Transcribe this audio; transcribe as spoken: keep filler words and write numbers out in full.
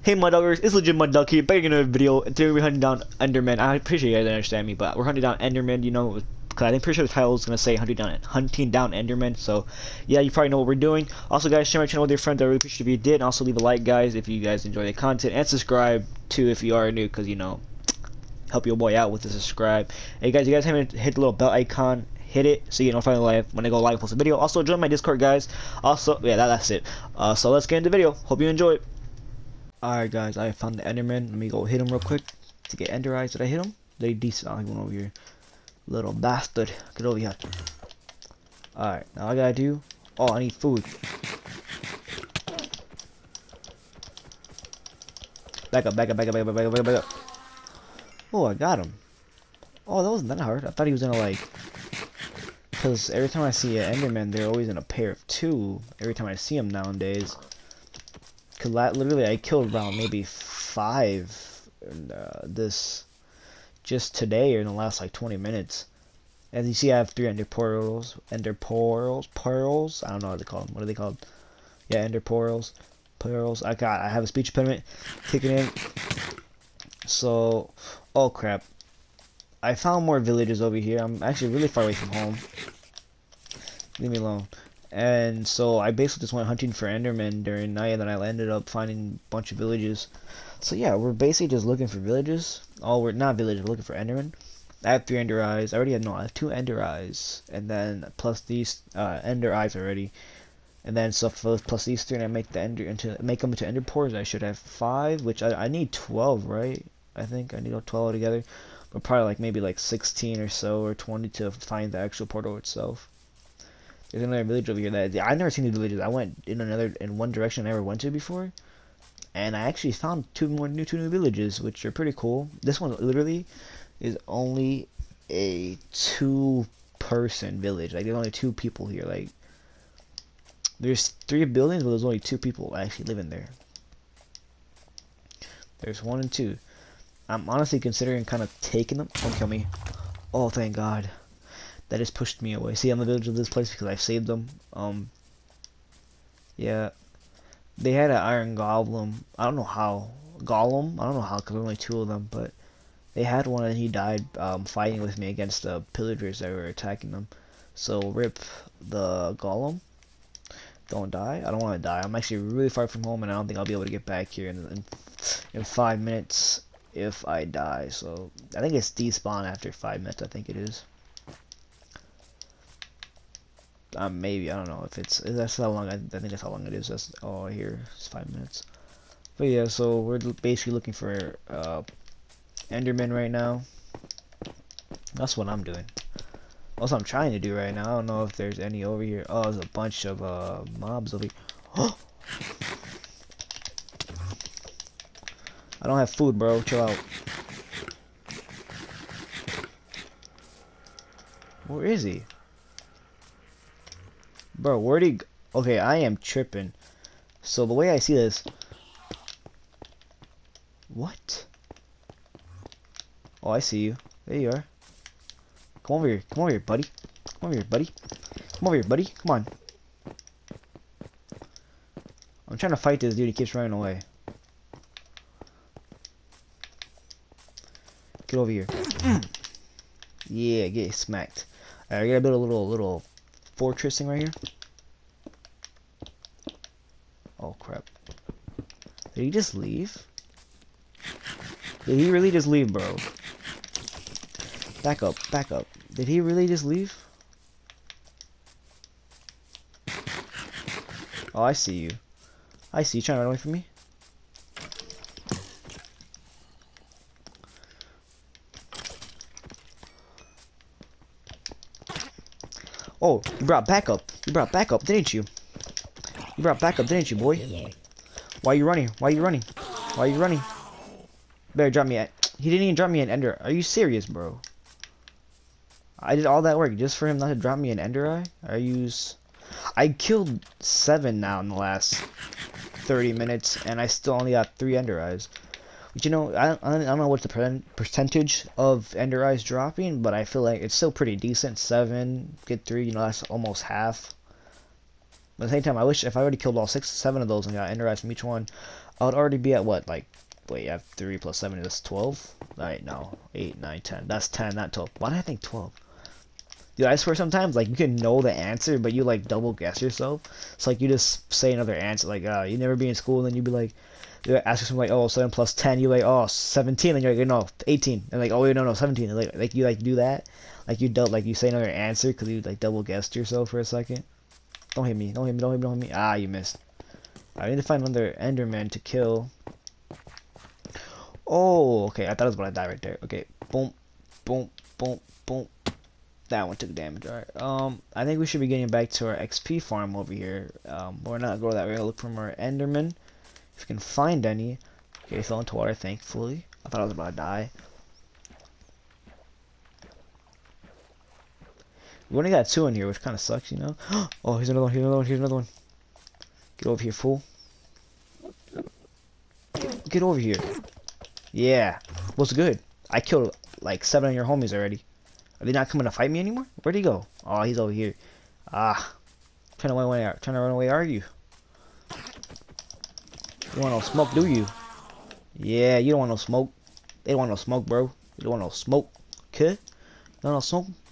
Hey Mud Duggers, it's legit Mud Duck here, back in a video, and today we're hunting down Enderman. I appreciate you guys understand me, but we're hunting down Enderman, you know, because I'm pretty sure the title is going to say hunting down, hunting down Enderman, so yeah, you probably know what we're doing. Also guys, share my channel with your friends, I really appreciate if you did, and also leave a like guys if you guys enjoy the content, and subscribe too if you are new, because you know, help your boy out with the subscribe. Hey guys, you guys haven't hit the little bell icon, hit it so you get notified live when I go live post a video. Also join my Discord guys. Also yeah, that, that's it. Uh, so let's get into the video. Hope you enjoy it. Alright guys, I found the Enderman. Let me go hit him real quick to get Ender Eyes. Did I hit him? They decent. I went over here. Little bastard. Get over here. Alright, now I gotta do. Oh, I need food. Back up, back up, back up, back up, back up, back up, back up. Oh, I got him. Oh, that wasn't that hard. I thought he was gonna like. Because every time I see an Enderman, they're always in a pair of two. Every time I see them nowadays. Cause literally I killed around maybe five in, uh, this just today or in the last like twenty minutes. As you see, I have three ender portals, ender portals, pearls. I don't know what they call them. What are they called? Yeah, ender portals, pearls. I got. I have a speech impediment kicking in. So, oh crap! I found more villages over here. I'm actually really far away from home. Leave me alone. And so I basically just went hunting for Enderman during night, and then I ended up finding a bunch of villages. So yeah, we're basically just looking for villages. Oh, we're not villages, we're looking for Enderman. I have three Ender Eyes. I already have no, I have two Ender Eyes, and then plus these uh, Ender Eyes already. And then so for, plus these three, and I make the Ender into make them into Ender Pores. I should have five, which I I need twelve, right? I think I need twelve altogether, but probably like maybe like sixteen or so, or twenty to find the actual portal itself. There's another village over here that I've never seen these villages. I went in another in one direction I never went to before, and I actually found two more new two new villages, which are pretty cool. This one literally is only a two-person village. Like there's only two people here. Like there's three buildings, but there's only two people actually living there. There's one and two. I'm honestly considering kind of taking them. Don't kill me. Oh, thank God. That just pushed me away. See, I'm the village of this place because I saved them. Um, yeah, they had an iron golem. I don't know how. Golem? I don't know how because there were only two of them, but they had one and he died um, fighting with me against the pillagers that were attacking them. So rip the golem. Don't die. I don't want to die. I'm actually really far from home, and I don't think I'll be able to get back here in in, in five minutes if I die. So I think it's despawn after five minutes. I think it is. Um, maybe I don't know if it's that's how long I, I think that's how long it is. That's oh here it's five minutes. But yeah, so we're basically looking for uh, Enderman right now. That's what I'm doing. That's what I'm trying to do right now. I don't know if there's any over here. Oh, there's a bunch of uh, mobs over here. I don't have food, bro. Chill out. Where is he? Bro, where'd he go? Okay, I am tripping. So the way I see this... What? Oh, I see you. There you are. Come over here. Come over here, buddy. Come over here, buddy. Come over here, buddy. Come on. I'm trying to fight this dude. He keeps running away. Get over here. Yeah, get smacked. Alright, I gotta build a little, little... fortress thing right here. Oh crap. Did he just leave? Did he really just leave, bro? Back up, back up. Did he really just leave? Oh, I see you. I see you trying to run away from me. Oh, you brought backup. You brought backup, didn't you? You brought backup, didn't you, boy? Why are you running? Why are you running? Why are you running? Better drop me at. He didn't even drop me an ender. Are you serious, bro? I did all that work just for him not to drop me an ender eye? Are you? I killed seven now in the last thirty minutes, and I still only got three ender eyes. But you know, I don't, I don't know what's the percentage of Ender Eyes dropping, but I feel like it's still pretty decent. Seven, get three, you know, that's almost half. But at the same time, I wish if I already killed all six, seven of those and got Ender Eyes from each one, I would already be at what, like, wait, I have three plus seven, that's twelve? Alright, no, eight, nine, ten. That's ten, not twelve. Why did I think twelve? Dude, I swear sometimes, like, you can know the answer, but you, like, double guess yourself. It's like you just say another answer, like, uh, you never be in school, and then you'd be like, you ask something like, oh, seven plus ten, you're like, oh, seventeen, and you're like, no, eighteen, and like, oh, wait, no, no, seventeen, and like, like, you, like, do that, like, you don't, like, you say another answer, because you, like, double guessed yourself for a second. Don't hit me, don't hit me, don't hit me, don't hit me, ah, you missed. I need to find another Enderman to kill. Oh, okay, I thought it was gonna die right there. Okay, boom, boom, boom, boom. That one took damage. Alright, um, I think we should be getting back to our X P farm over here. Um, we're not go that way. I'll look for more Endermen, if we can find any. Okay, he fell into water, thankfully. I thought I was about to die. We only got two in here, which kind of sucks, you know? Oh, here's another one, here's another one, here's another one. Get over here, fool. Get over here. Yeah. What's good? I killed, like, seven of your homies already. Are they not coming to fight me anymore? Where'd he go? Oh, he's over here. Ah. Trying to run away, trying to run away, are you? You want no smoke, do you? Yeah, you don't want no smoke. They don't want no smoke, bro. You don't want no smoke. Okay? You don't want no smoke?